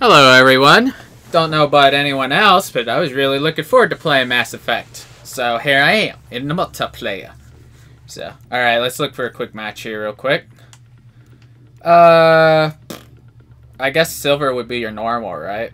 Hello everyone. Don't know about anyone else, but I was really looking forward to playing Mass Effect. So here I am, in the multiplayer. So, alright, let's look for a quick match here real quick. I guess silver would be your normal, right?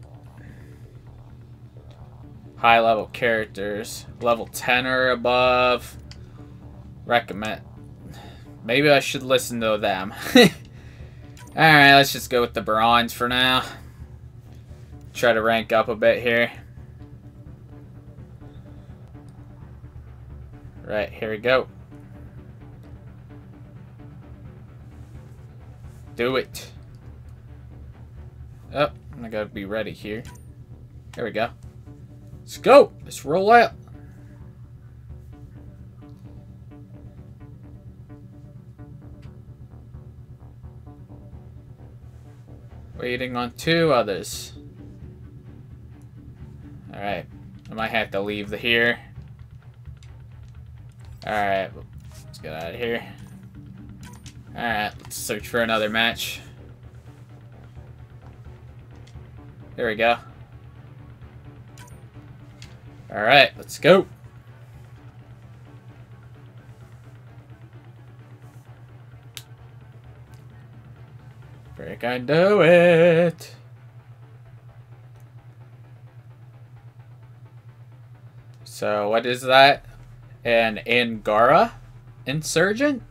High level characters. Level 10 or above. Recommend. Maybe I should listen to them. Alright, let's just go with the bronze for now. Try to rank up a bit here. Right, here we go. Do it. Oh, I gotta be ready here. Here we go. Let's go! Let's roll out! Waiting on two others. Alright. I might have to leave here. Alright. Let's get out of here. Alright. Let's search for another match. There we go. Alright. Let's go. I can do it. So what is that? An Angara insurgent?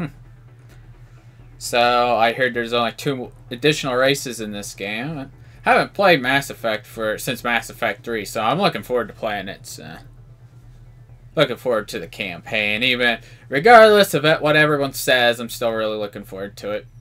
So I heard there's only 2 additional races in this game. I haven't played Mass Effect since Mass Effect 3, so I'm looking forward to playing it. So. Looking forward to the campaign, even regardless of what everyone says. I'm still really looking forward to it.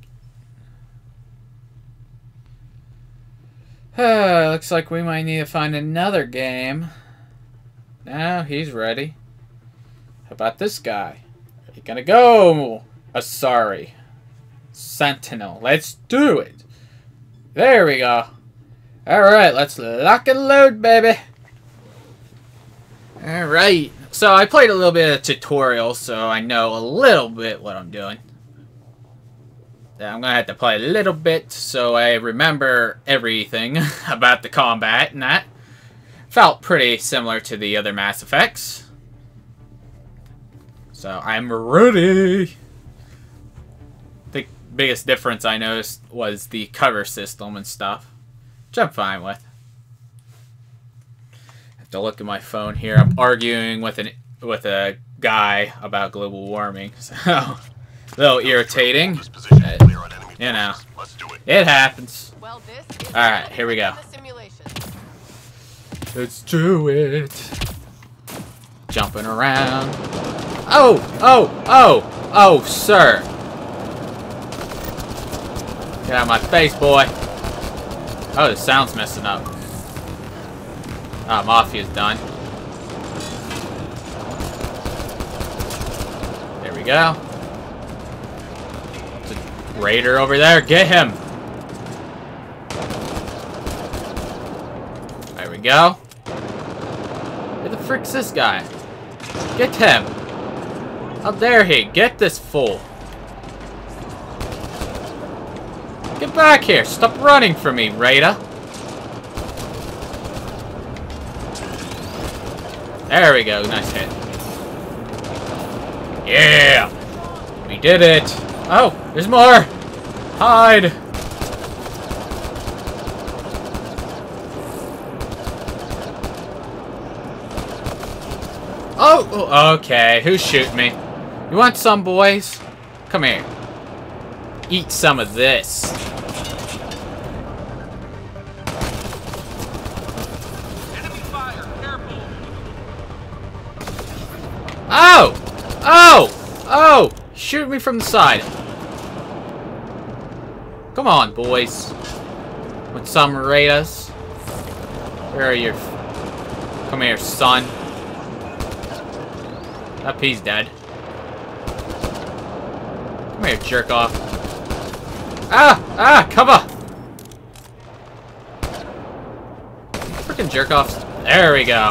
Looks like we might need to find another game. Now he's ready. How about this guy? Are you gonna go? Asari. Sentinel. Let's do it. There we go. Alright, let's lock and load, baby. Alright. So I played a little bit of tutorial, so I know a little bit what I'm doing. I'm gonna have to play a little bit so I remember everything about the combat, and that felt pretty similar to the other Mass Effects. So I'm ready. The biggest difference I noticed was the cover system and stuff, which I'm fine with. I have to look at my phone here. I'm arguing with a guy about global warming, so a little irritating. You know, it happens. Alright, here we go. Let's do it. Jumping around. Oh, sir. Get out of my face, boy. Oh, the sound's messing up. Ah, Mafia's done. There we go. Raider over there, get him! There we go. Where the frick's this guy? Get him! How dare he? Get this fool! Get back here! Stop running from me, Raider! There we go, nice hit. Yeah! We did it! Oh, there's more! Hide! Oh, okay. Who's shooting me? You want some, boys? Come here. Eat some of this. Enemy fire! Careful! Oh! Oh! Oh! Shoot me from the side. Come on, boys. With some raiders. Where are you? Come here, son. That piece dead. Come here, jerk off. Ah! Cover! Freaking jerk offs. There we go.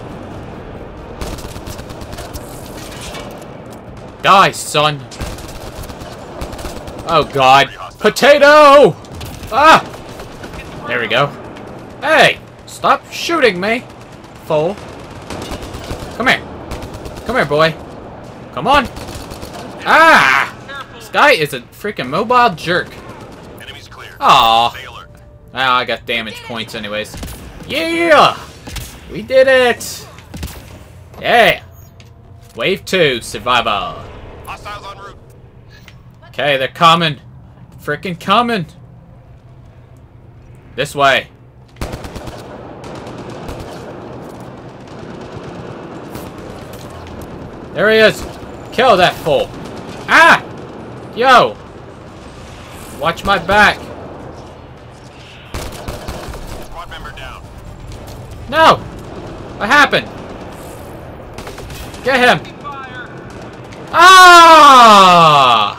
Die, son. Oh, God. Potato! Ah! There we go. Hey! Stop shooting me! Fool. Come here. Come here, boy. Come on. Ah! This guy is a freaking mobile jerk. Enemies clear. Aww. Ah, I got damage points anyways. Yeah! We did it! Yeah! Wave 2, survival. Hostiles en route. Okay, they're coming. Freaking coming. This way. There he is. Kill that fool. Ah! Yo! Watch my back. Squad member down. No! What happened? Get him! Ah!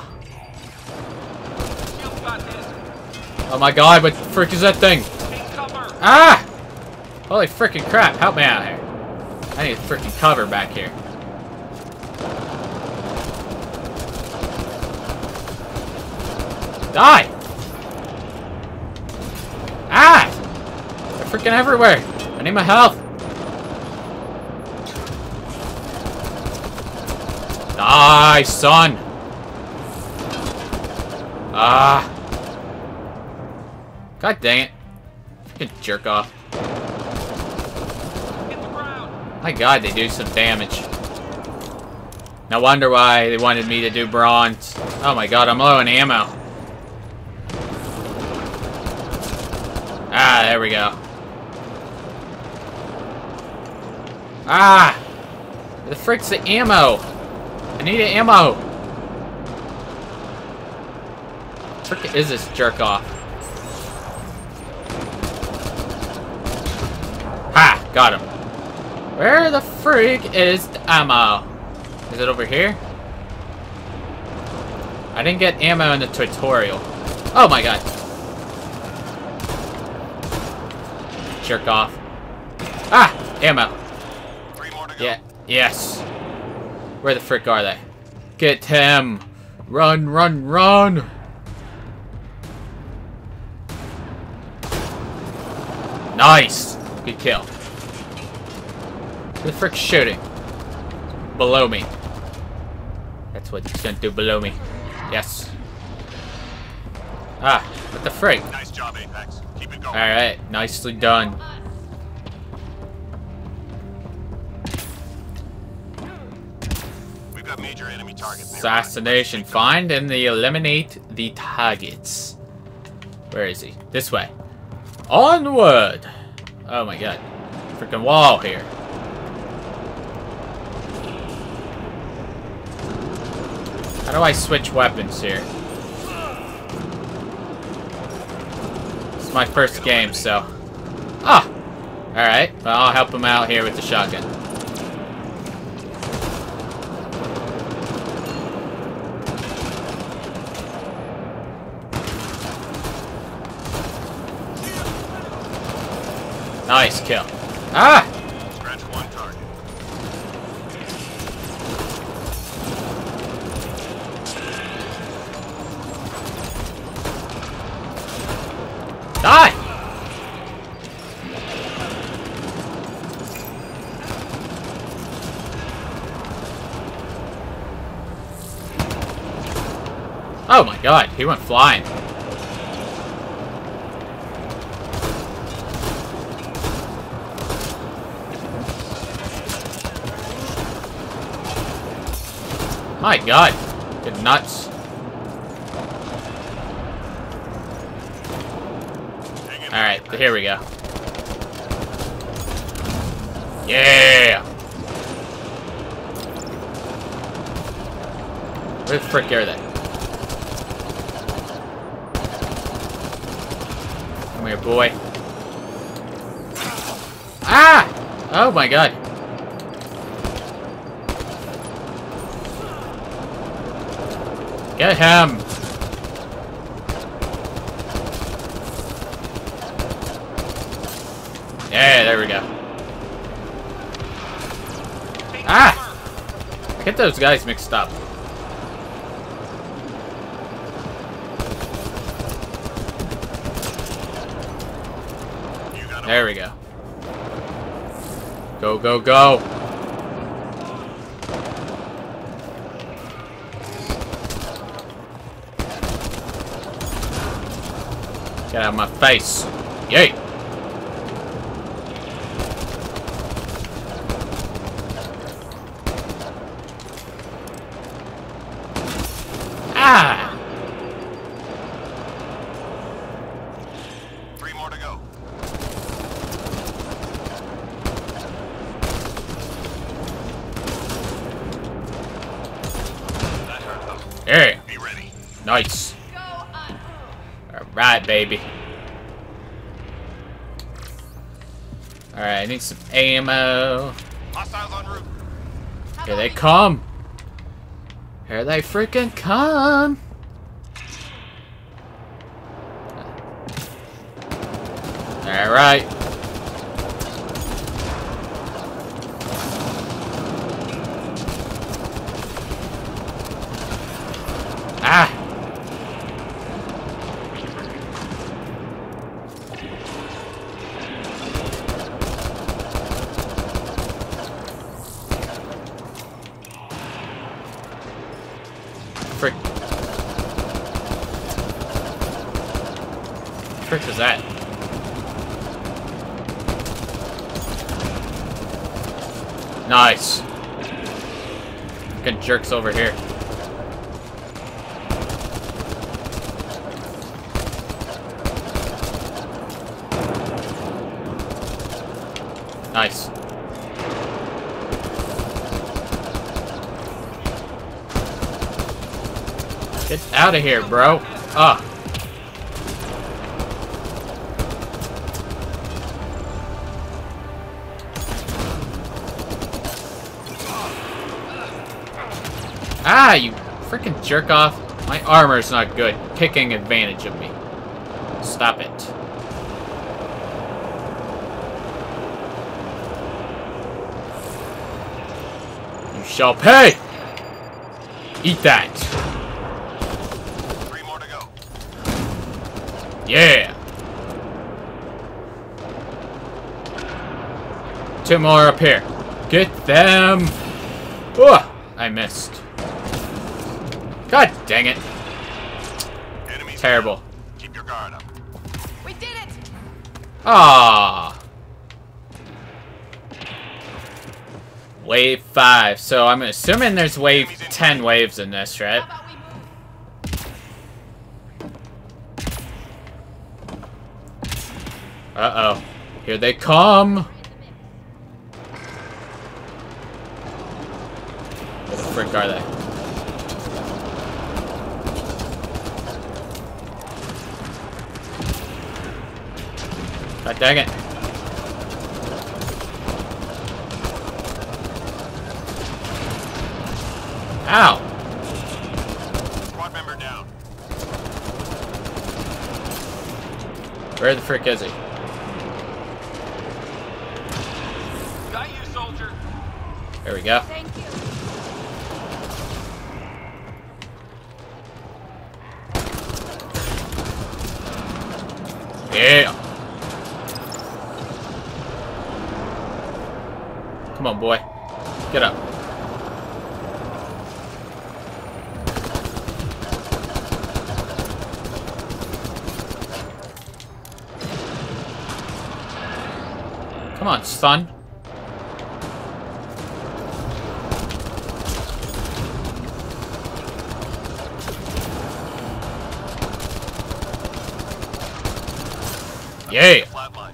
Oh my god, what the frick is that thing? Ah! Holy freaking crap, help me out here. I need freaking cover back here. Die! Ah! They're freaking everywhere. I need my health. Die, son! Ah! God dang it. Freaking jerk off. My god, they do some damage. No wonder why they wanted me to do bronze. Oh my god, I'm low on ammo. Ah, there we go. Ah! Where the frick's the ammo? I need ammo. Frick is this jerk off? Ha! Got him. Where the freak is the ammo? Is it over here? I didn't get ammo in the tutorial. Oh my god. Jerk off. Ah! Ammo. 3 more to go. Yeah. Yes. Where the frick are they? Get him! Run, run, run! Nice! Good kill. Who the frick's shooting? Below me. That's what he's gonna do below me. Yes. Ah, what the frick? Nice job, Apex. Keep it going. Alright, nicely done. We've got major enemy targets nearby. Assassination. Find and eliminate the targets. Where is he? This way. Onward! Oh my god. Freaking wall here. How do I switch weapons here? It's my first game, so... Ah! Alright, well, I'll help him out here with the shotgun. Nice kill. Ah! Scratch 1 target. Die! Oh my god, he went flying. My god, good nuts. Alright, here we go. Yeah! Where the frick are they? Come here, boy. Ah! Oh my god. Get him! Yeah, there we go. Ah! Get those guys mixed up. There we go. Go, go, go. Get out of my face. Yay. Ah! 3 more to go. That hurt them. Hey. Be ready. Nice. Alright, baby. Alright, I need some ammo. Hostiles en route. Here they come. Here they freaking come. Alright. Ah. Frick. Frick is that? Nice. Fucking jerks over here. Nice. Get out of here, bro. Ah. Ah, you freaking jerk off. My armor's not good. Taking advantage of me. Stop it. You shall pay! Eat that. 3 more to go. Yeah. 2 more up here. Get them. Oh, I missed. God dang it. Enemies Terrible. down. Keep your guard up. We did it! Ah. Wave 5. So I'm assuming there's wave 10 waves in this, right? How about we move? Uh-oh. Here they come. Where the frick are they? God dang it. Ow. Squad member down. Where the frick is he? Got you, soldier. There we go. Thank you. Yeah. Come on, boy. Get up. Come on, son. Yeah. Flatline.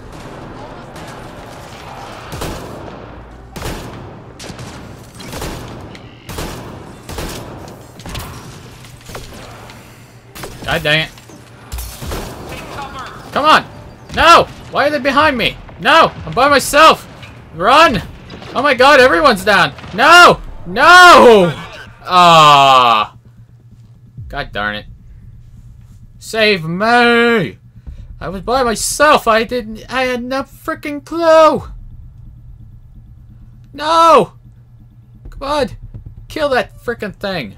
God dang it. Come on. No. Why are they behind me? No. I'm by myself. Run. Oh my god, everyone's down. No. No. Ah. God darn it. Save me. I was by myself. I had no freaking clue. No. Come on. Kill that freaking thing.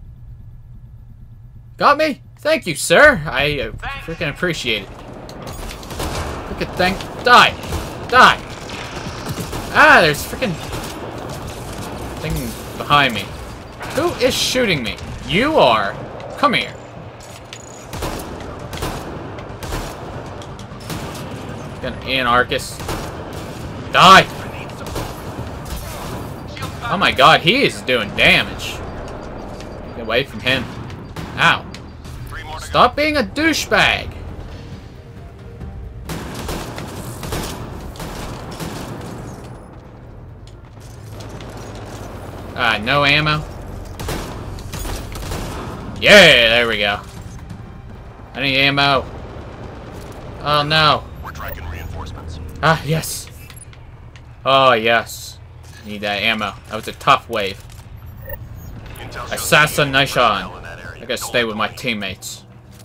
Got me? Thank you, sir. I freaking appreciate it. Freaking thing. Die! Die! Ah, there's freaking thing behind me. Who is shooting me? You are. Come here. An anarchist. Die! Oh my god, he is doing damage. Get away from him. Ow. Stop being a douchebag. No ammo. Yeah, there we go. I need ammo. Oh no. We're tracking reinforcements. Ah, yes. Oh, yes. Need that ammo. That was a tough wave. Assassination. I gotta stay with my teammates.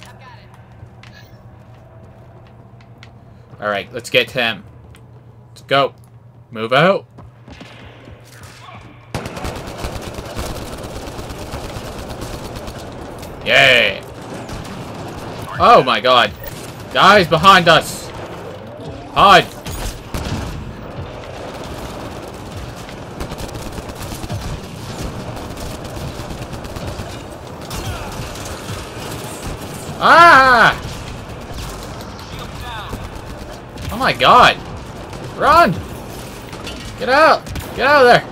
Alright, let's get him. Let's go. Move out. Yeah. Oh my god. Guys behind us. Hide. Ah! Oh my god. Run! Get out! Get out of there!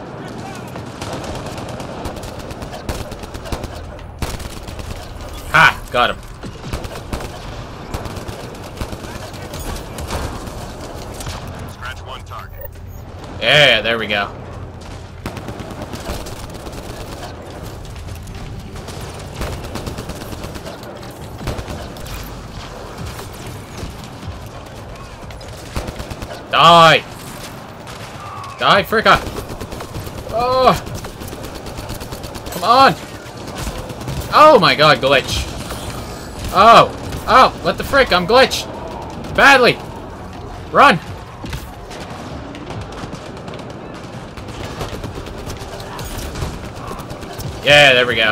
Ha! Got him. Scratch one target. Yeah, there we go. Die! Die, fricka! Oh! Come on! Oh my god, glitch! Oh! Oh! What the frick? I'm glitched! Badly! Run! Yeah, there we go.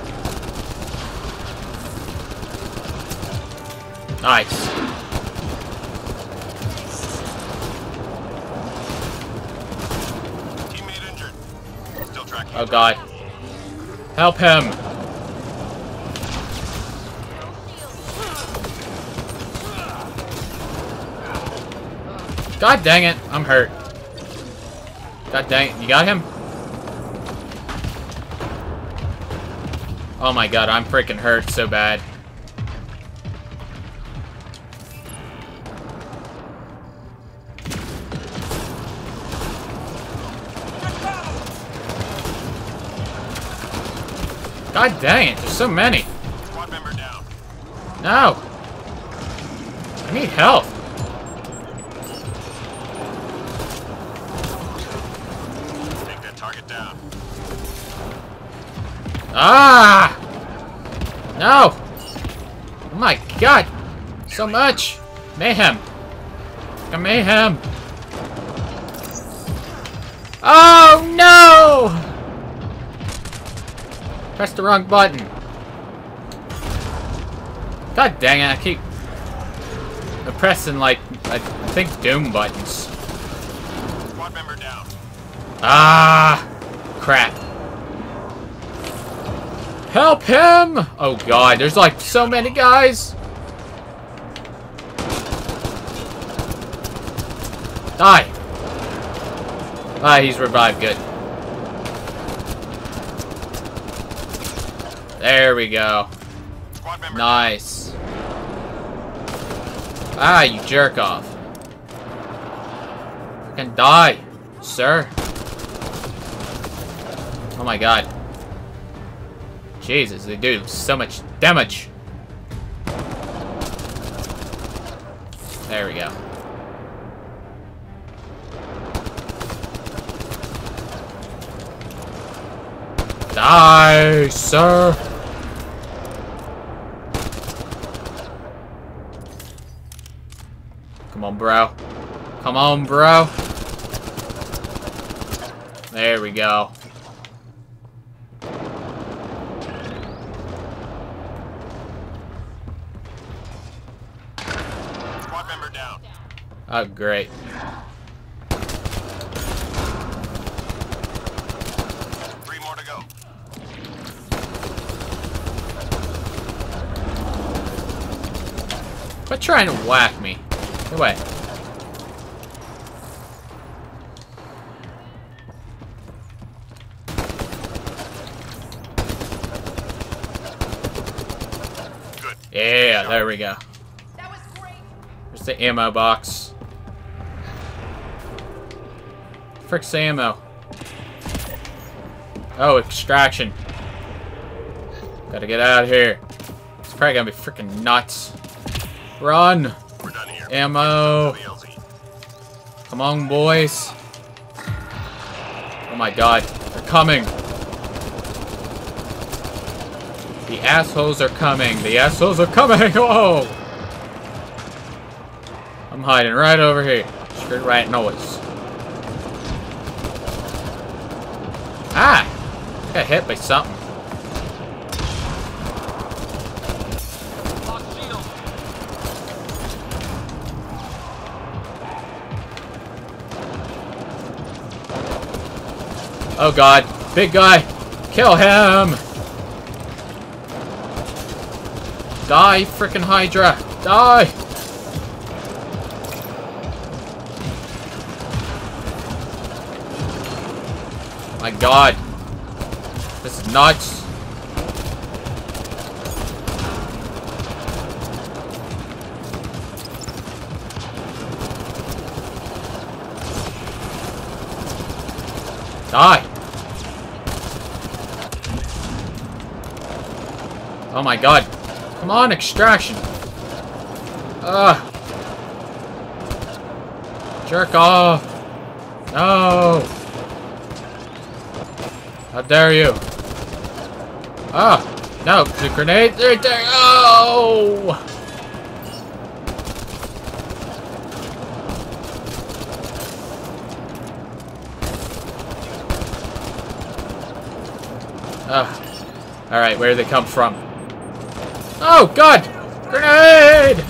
Nice. Teammate injured. Still tracking. Oh god. Help him! God dang it, I'm hurt. God dang it, you got him? Oh my god, I'm freaking hurt so bad. God dang it, there's so many. Squad member down. No. I need help. Take that target down. Ah! No! Oh my god! So much! Mayhem! A mayhem! Oh no! Press the wrong button. God dang it, I keep pressing like, I think Doom buttons. Squad member down. Ah! Crap. Help him! Oh god, there's like so many guys! Die! Ah, he's revived, good. There we go. Squad member Nice. Ah, you jerk off. Fucking die, sir. Oh my god. Jesus, they do so much damage. There we go. Die, sir. Come on, bro. Come on, bro. There we go. Squad member down. Oh, great. Three more to go. Quit trying to whack me. Get away. Good. Yeah, there we go. That was great. There's the ammo box. Frick's ammo. Oh, extraction. Gotta get out of here. It's probably gonna be freaking nuts. Run! We're done here. Ammo! The LZ. Come on, boys. Oh my god, they're coming. The assholes are coming. The assholes are coming. Oh! I'm hiding right over here. Straight right noise. Ah! Got hit by something. Oh god, big guy, kill him! Die, frickin' Hydra, die! My god, this is nuts. Die! Oh my god. Come on, extraction. Jerk off. No. How dare you? No. The grenade right there. Oh! Alright, where did they come from? Oh, God! Grenade!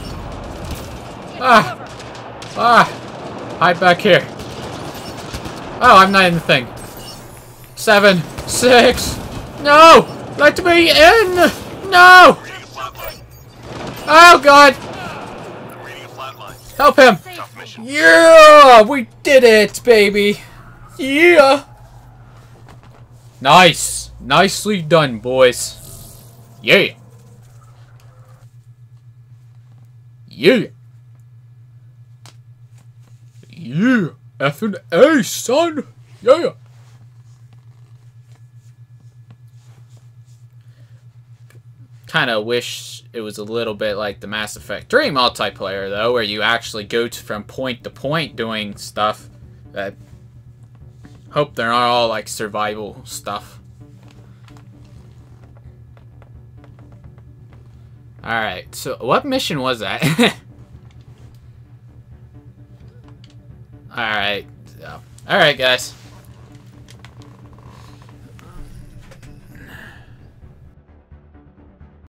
Hide back here. Oh, I'm not in the thing. 7, 6. No! Let me in! No! Oh, God! I'm reading a flat line. Help him! Tough mission. Yeah! We did it, baby! Yeah! Nice! Nicely done, boys. Yeah! Yeah! Yeah! Effing A, son! Yeah! Kinda wish it was a little bit like the Mass Effect 3 multiplayer, though, where you actually go from point to point doing stuff. That hope they're not all like survival stuff. Alright, so what mission was that? Alright, guys.